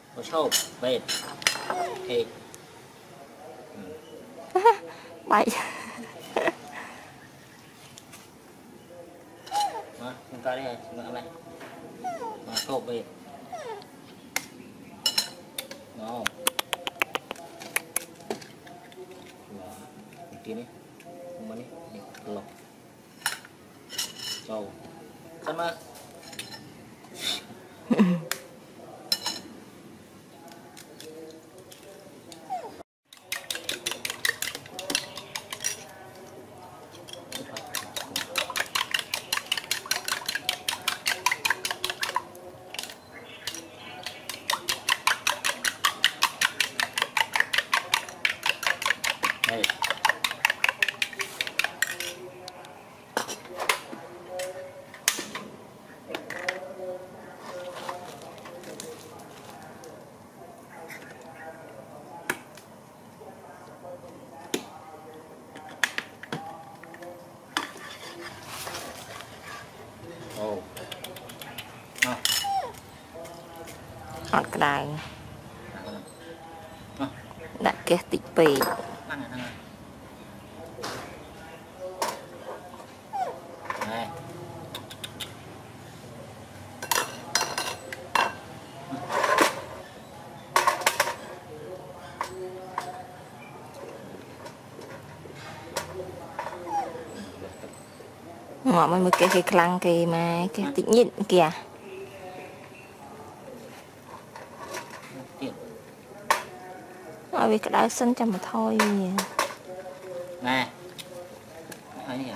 Có sâu về cake bảy mà chúng ta đây chúng ta này mà sâu về đó tí đi không bắn đi lọc sâu sẵn mà đây ồ hot cái đài đặt cái tịch bì năng này này ngọ mới cái khăn cái mà cái tịch nhịn kìa ở vì cái đá xanh cho mà thôi nè thấy nhỉ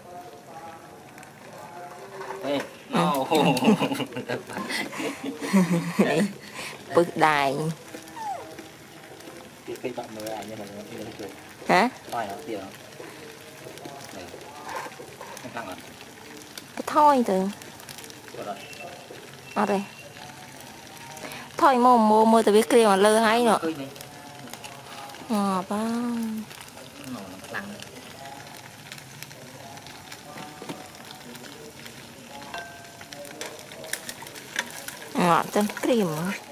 ê no bực đài cái bạn mới như là hả thôi nó tiền không à cái thôi từ ở đây thôi mua từ biết kia mà lơ hay nữa ba ngọt chân cream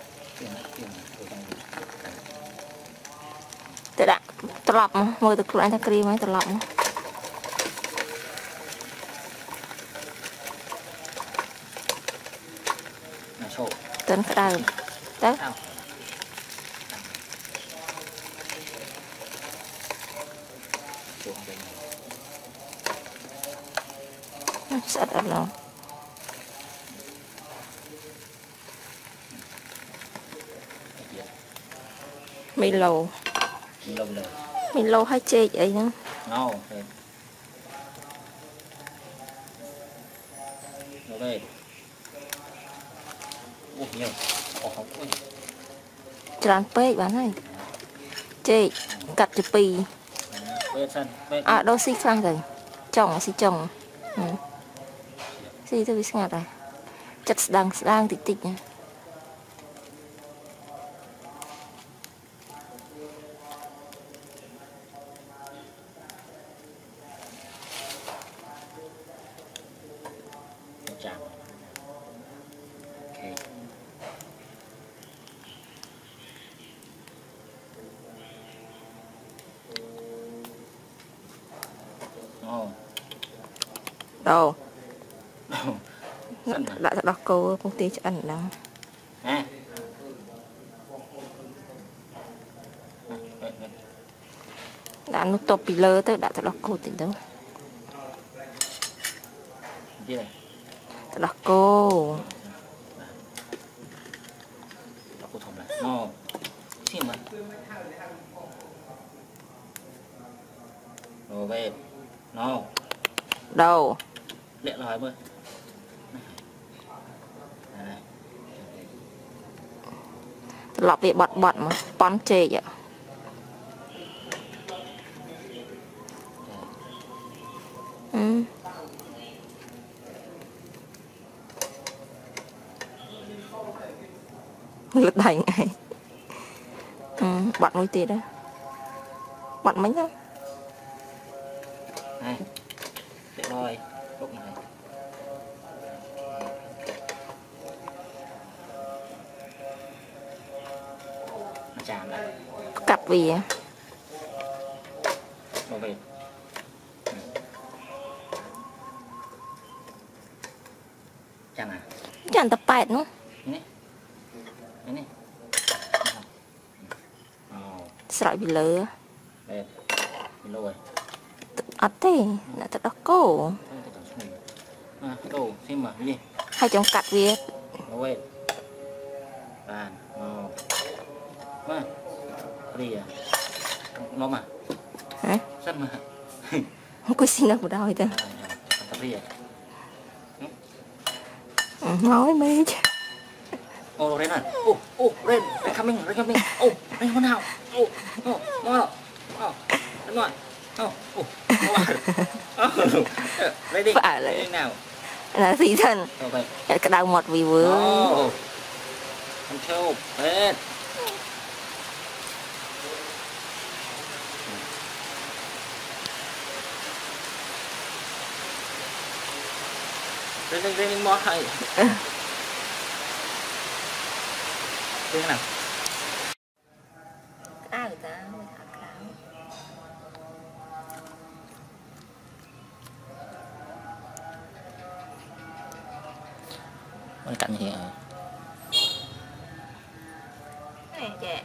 tự đã tự lọc mà mua từ loại ta cream ấy tự lọc tên cái đầu đấy sợ thật lòng Milo hay chê vậy nữa no về nhiều tràn pê bán này chê cắt chụp pì à đâu xí khăn rồi chồng xí chồng xí tôi biết ngạt rồi chất đang tịch tịch nha đâu đã đọc câu công ty cho ăn đâu đã nó top pillar tới đã đọc câu thì đâu đọc cô thòng này no xin mà rồi về no đâu lẹ nói bơi lọc bị bọt mà bón chê vậy lật thành này bọt nuôi tiền đó bọt mấy đó này để rồi lúc này chạm này cặp vì đồ về chạm à chẳng tập bẹt nữa nè nè sợi bị lừa về rồi ở thế là thật đó cô đồ xem mà gì hai chồng cặp vì rồi bàn mà đi à nó mà hả rất mà không có xin đâu đâu hết đi à nói mấy chứ ô Ren à ô Ren coming ô Ren con nào ô ngon đúng rồi ready phải là nào là gì thân cái đầu một vì vừa control hết Ren mót hay thế nào ai người ta mới thả cái bên cạnh gì à này kìa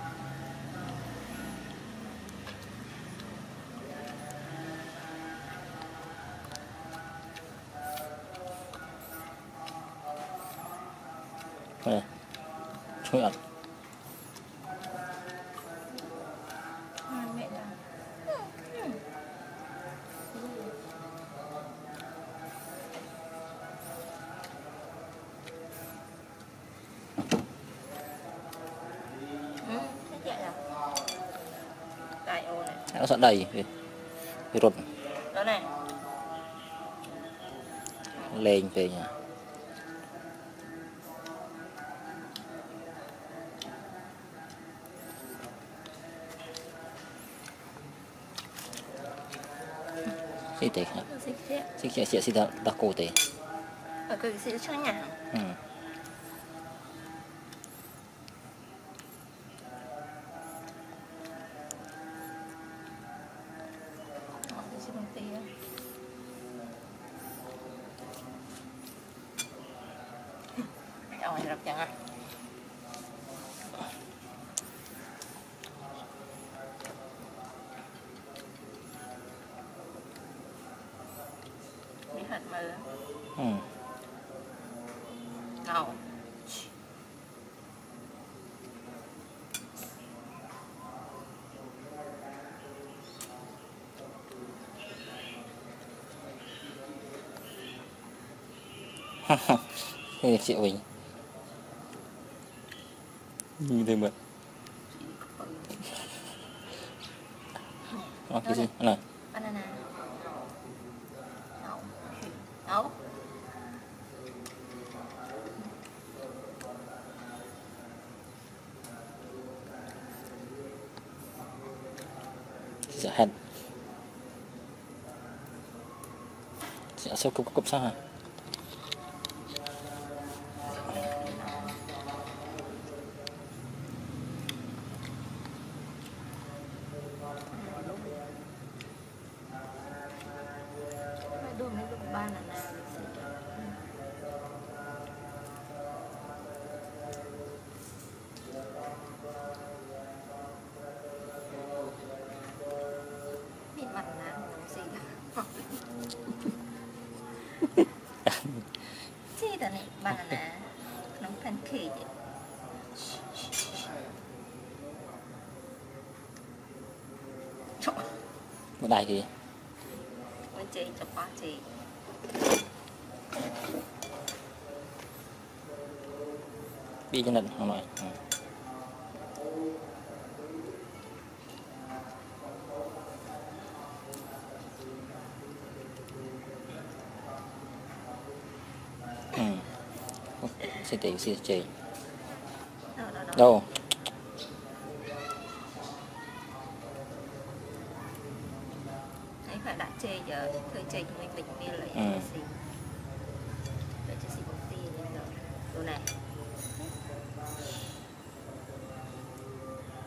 đây chui ẩn nó sẽ đầy cái rụt đó này lên về nhà xí tệ hả xí xí ta cổ tệ ở cái xí cho nhà rồi đọc chẳng à đi hạt mơ nào thế chị mình như thế mà cái gì này banana nấu sẽ hẹn sẽ sao cục sao hả đun mấy lúc banana bị mặt nạ gì đó gì đó này banana nóng pancake một đài kìa mình chơi cho quá chị đi cho nên không nói sẽ tỷ sẽ chơi đâu ấy phải đã chơi giờ thời chơi của mình bia lấy gì để cho xì bông tiền lên rồi đồ này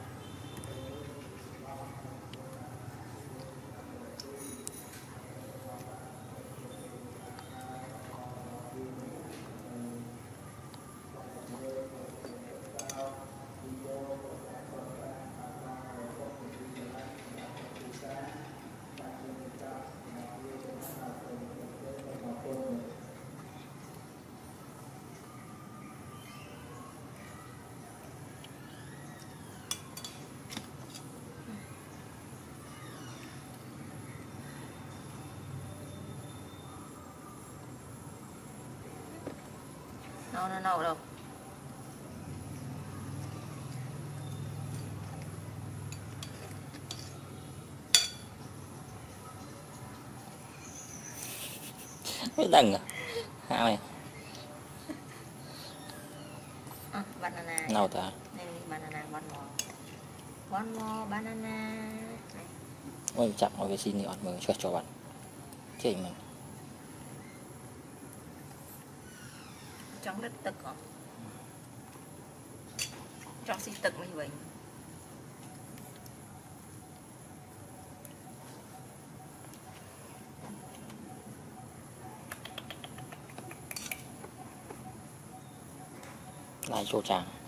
nâu đâu. Cái đằng à. Hao này. Banana. Nào ta. Đây banana one more banana. Ôi chặt vào cái xin thì ọt mừng cho bạn. Chị mình. Trong đất tực hả? Trong xì tực như vậy. Lại chỗ chàng.